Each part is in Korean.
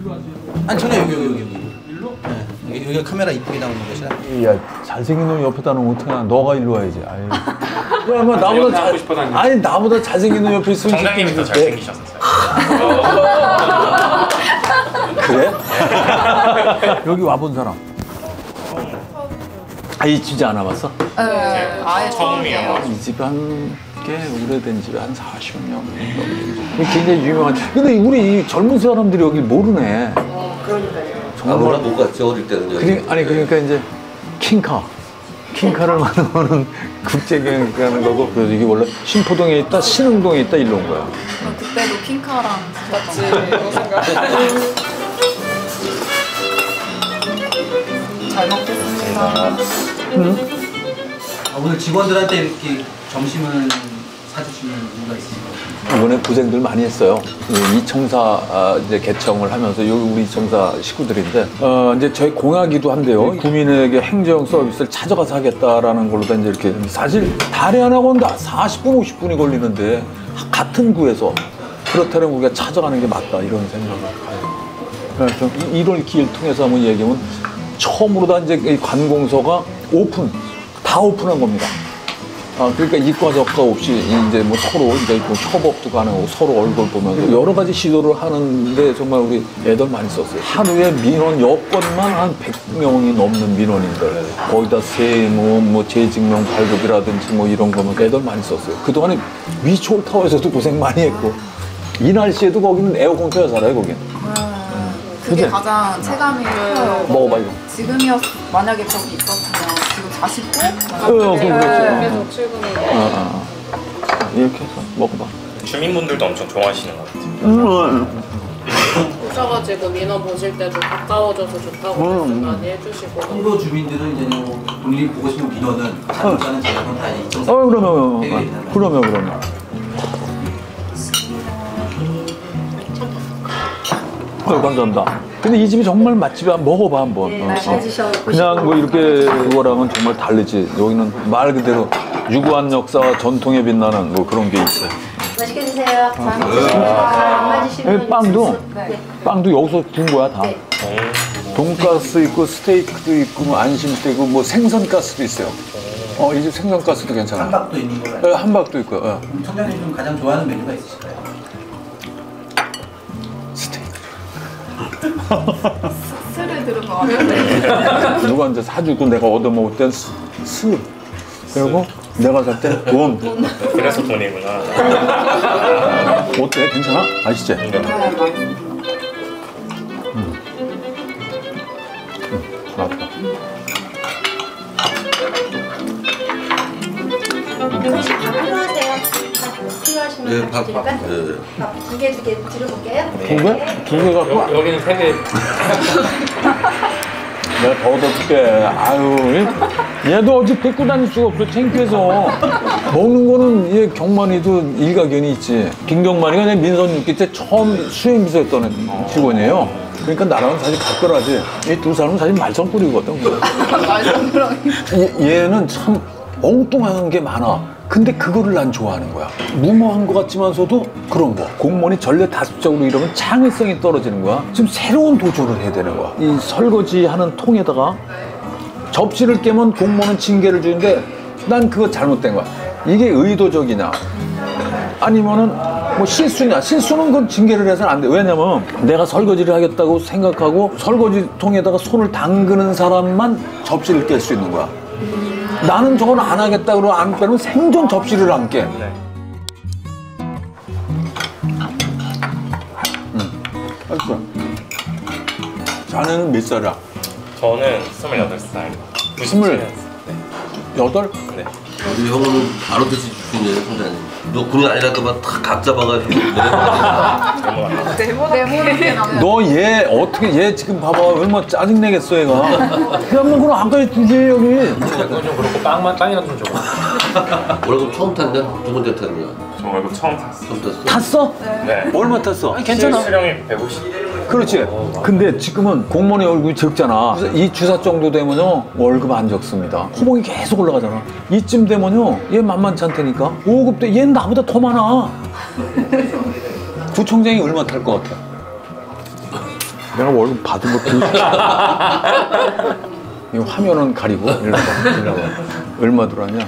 아니 전혀 여기. 일로? 네. 여기 카메라 이쁘게 나오는 곳이라. 야 잘생긴 놈 옆에다 놓으면 어떡하나. 너가 일로 와야지. 아유. 야, 뭐 나보다 아니 나보다 잘생긴 놈 옆에 있으면 정장님이 더 잘생기셨어요. 그래? 여기 와본 사람? 이 집에 안 와봤어? 네, 아예 처음이에요. 이 집이 꽤 오래된 집에 한 40년 굉장히 유명한. 근데 우리 젊은 사람들이 여기 모르네. 그러니까요. 정말 못 갔지 어릴 때는. 그러니까 이제 킹카를 만드는 국제경영이라는 거고. 그래서 이게 원래 신포동에 있다 신흥동에 있다 일로 온 거야. 그때도 킹카랑 같이 잘 먹겠습니다. 오늘 직원들한테 이렇게 점심을 사주시는 이유가 있으신가요? 이번에 고생들 많이 했어요. 이 청사 이제 개청을 하면서 여기 우리 청사 식구들인데 이제 저희 공약이기도 한데요. 구민에게 행정 서비스를 찾아가서 하겠다라는 걸로 다 이제 이렇게 사실 달에 안 하고 온다 40분 50분이 걸리는데 같은 구에서 그렇다면 우리가 찾아가는 게 맞다 이런 생각을 가요. 그래서 이런 기회를 통해서 한번 얘기하면 처음으로 다 이제 이 관공서가 다 오픈한 겁니다. 그러니까 이과 저과 없이 이제 뭐 서로 이제 뭐 협업도 가능하고 서로 얼굴 보면서 여러 가지 시도를 하는데 정말 우리 애들 많이 썼어요. 하루에 민원 여건만 한 100명이 넘는 민원인들. 거기다 세무, 뭐 재직명 발급이라든지 뭐 이런 거면 애들 많이 썼어요. 그동안에 위초홀타워에서도 고생 많이 했고 이 날씨에도 거기는 에어컨 켜야 살아요, 거긴. 그게 그치? 가장 체감이 커요. 먹어봐 이거. 만약에 거기 있었으면 지금 49? 계속 출근을 이렇게 해서 먹어봐. 주민분들도 엄청 좋아하시는 것 같아요. 오셔가지고 민원 보실 때도 가까워져서 좋다고 말씀 많이 해주시고. 홍도 주민들은 이제 뭐 본인이 보고 싶은 민원은 자동차는 제작은 다 이쪽. 그러면. 감사합니다. 근데 이 집이 정말 맛집이야. 먹어봐 한번. 그냥 뭐 이렇게 그거랑은 정말 다르지. 여기는 말 그대로 유구한 역사와 전통에 빛나는 뭐 그런 게 있어요. 맛있게 드세요. 잘 먹겠습니다. 안 맞으시면 빵도 여기서 구운 거야 다. 돈가스 있고 스테이크도 있고 뭐 안심도 있고 뭐 생선가스도 있어요. 이 집 생선가스도 괜찮아. 한박도 있는 거예요? 네, 한박도 있고요. 네. 청장님 좀 가장 좋아하는 메뉴가 있으실까요? 스를 들은 거 같은데. 누구한테 사주고 내가 얻어먹을 땐 스. 그리고 내가 살 땐 돈. 그래서 돈이구나. 어때? 괜찮아? 맛있지? 맞다. 혹시 밥 필요하세요? 밥 필요하시면 네, 밥. 드릴까요? 네. 밥 두 개 드려볼게요? 두 개? 두 개 갖고? 여기는 3개. 내가 더 얻어줄게. 아유, 얘도 어디 데리고 다닐 수가 없어. 창피해서. 먹는 거는 얘 경만이도 일가견이 있지. 김경만이가 내 민선 6기 때 처음 수행비서였던 직원이에요. 그러니까 나랑은 사실 각별하지. 이 두 사람은 사실 말썽꾸리거든. 얘는 참 엉뚱한 게 많아. 근데 그거를 난 좋아하는 거야. 무모한 것 같지만서도 그런 거. 공무원이 전례다수적으로 이러면 창의성이 떨어지는 거야. 지금 새로운 도전을 해야 되는 거야. 이 설거지하는 통에다가 접시를 깨면 공무원은 징계를 주는데 난 그거 잘못된 거야. 이게 의도적이냐 아니면은 뭐 실수냐. 실수는 그건 징계를 해서는 안 돼. 왜냐면 내가 설거지를 하겠다고 생각하고 설거지통에다가 손을 담그는 사람만 접시를 깰 수 있는 거야. 나는 저건 안 하겠다 그러고 안 빼면 생전 접시를 안 깨. 맛있어. 자네는 몇 살이야? 저는 28살. 97년. 8? 네. 우리 형은 바로 드실 수 있는 선장님. 너 군인 아니라도 탁각 잡아가지고 네모나게 나면 너 얘 어떻게 얘 지금 봐봐 얼마나 짜증내겠어 얘가. 그냥 뭐 그럼 아까 주지 여기. 그건 좀 그렇고 빵이나 좀 줘봐. 월급 처음 탔냐? 두 번째 탔냐? 저 월급 처음 탔어. 처음 탔어? 탔어? 네. 얼마 탔어? 아니, 괜찮아. 실수령이 150. 그렇지. 근데 지금은 공무원의 월급이 적잖아. 그래서 이 주사 정도 되면요 월급 안 적습니다. 호봉이 계속 올라가잖아. 이쯤 되면요 얘 만만치 않다니까. 5급 때 얘는 나보다 더 많아. 구청장이 얼마 탈 것 같아? 내가 월급 받은 거 비웃어. 이거 화면은 가리고 일러봐. 얼마 들어왔냐?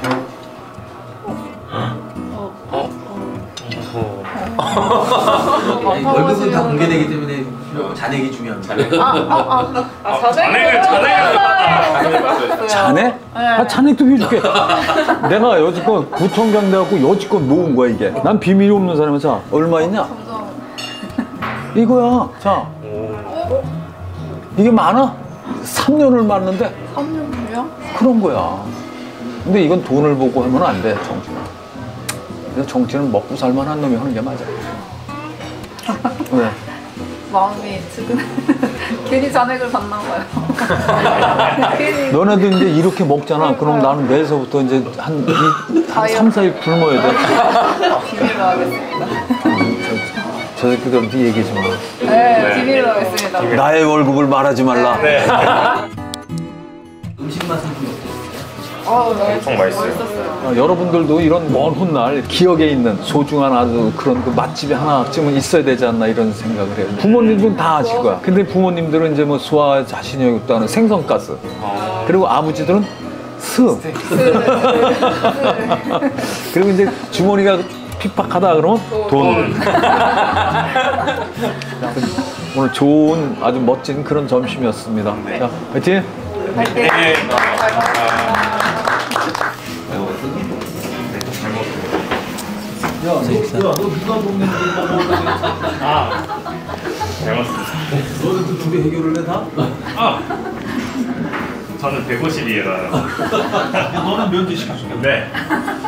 월급은 다 공개되기 때문에 잔액이 중요합니다. 잔액? 아, 잔액도 비워줄게. 내가 여지껏 구청장 돼갖고 여지껏 모은 거야 이게. 난 비밀이 없는 사람은 자 얼마 있냐? 이거야. 자 이게 많아? 3년을 맞는데 3년이요? 그런 거야. 근데 이건 돈을 보고 하면 안 돼, 정치는. 그래서 정치는 먹고 살만한 놈이 하는 게 맞아. 왜? 마음이 지금 괜히 잔액을 받나 봐요. 괜히 너네도 이제 이렇게 먹잖아. 그럼 나는 내일서부터 이제 한 3, 4일 굶어야 돼. 비밀로 하겠습니다. 저 새끼들한테 얘기하지 마. 네, 비밀로 하겠습니다. 나의 월급을 말하지 말라. 음식 맛은 좀 어때요? 엄청 맛있어요. 여러분들도 이런 먼 훗날 기억에 있는 소중한 아주 그런 그 맛집이 하나쯤은 있어야 되지 않나 이런 생각을 해요. 부모님들은 다 아실 거야. 근데 부모님들은 이제 뭐 소화 자신이 없다는 생선가스. 그리고 아버지들은 스. 그리고 이제 주머니가 핍박하다 그러면 돈. 오늘 좋은 아주 멋진 그런 점심이었습니다. 자, 화이팅! 화이팅! 야, 너 누가 먹는 거 잘 먹었습니다. 너는 그 둘이 해결을 해 다? 저는 150이에요. 너는 면제 시켜주네. 네.